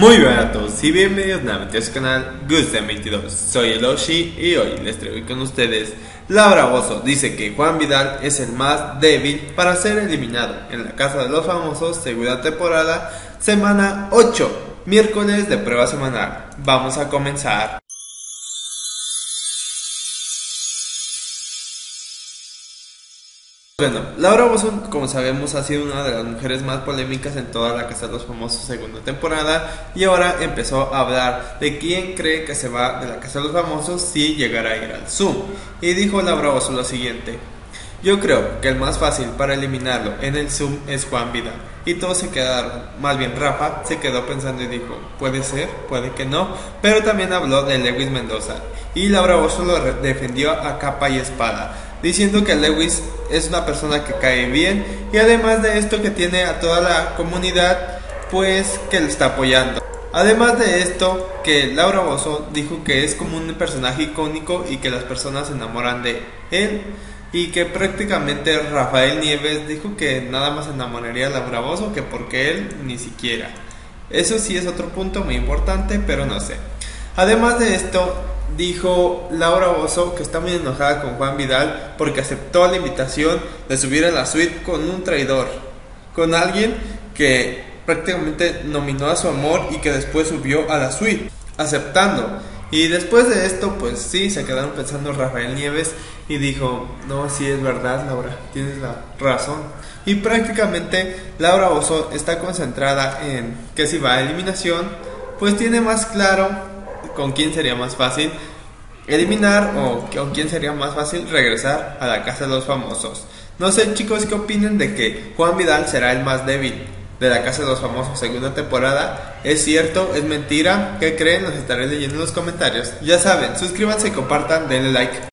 Muy buenas a todos y bienvenidos nuevamente a su canal Gusten22. Soy el Oshi y hoy les traigo con ustedes Laura Bozzo dice que Juan Vidal es el más débil para ser eliminado en la Casa de los Famosos, segunda temporada, semana 8, miércoles de prueba semanal. Vamos a comenzar. Bueno, Laura Bozzo, como sabemos, ha sido una de las mujeres más polémicas en toda la Casa de los Famosos segunda temporada y ahora empezó a hablar de quién cree que se va de la Casa de los Famosos si llegara a ir al Zoom. Y dijo Laura Bozzo lo siguiente: yo creo que el más fácil para eliminarlo en el Zoom es Juan Vidal. Y todos se quedaron, más bien Rafa se quedó pensando y dijo, puede ser, puede que no, pero también habló de Lewis Mendoza y Laura Bozzo lo defendió a capa y espada, diciendo que Lewis es una persona que cae bien y además de esto que tiene a toda la comunidad pues que le está apoyando. Además de esto, que Laura Bozzo dijo que es como un personaje icónico y que las personas se enamoran de él, y que prácticamente Rafael Nieves dijo que nada más se enamoraría de Laura Bozzo que porque él ni siquiera. Eso sí es otro punto muy importante, pero no sé. Además de esto, dijo Laura Bozzo que está muy enojada con Juan Vidal porque aceptó la invitación de subir a la suite con un traidor, con alguien que prácticamente nominó a su amor y que después subió a la suite, aceptando. Y después de esto, pues sí, se quedaron pensando Rafael Nieves y dijo, no, sí es verdad, Laura, tienes la razón. Y prácticamente Laura Bozzo está concentrada en que si va a eliminación, pues tiene más claro con quién sería más fácil eliminar o con quién sería más fácil regresar a la Casa de los Famosos. No sé, chicos, ¿qué opinan de que Juan Vidal será el más débil de la Casa de los Famosos segunda temporada? ¿Es cierto? ¿Es mentira? ¿Qué creen? Los estaré leyendo en los comentarios. Ya saben, suscríbanse, compartan, denle like.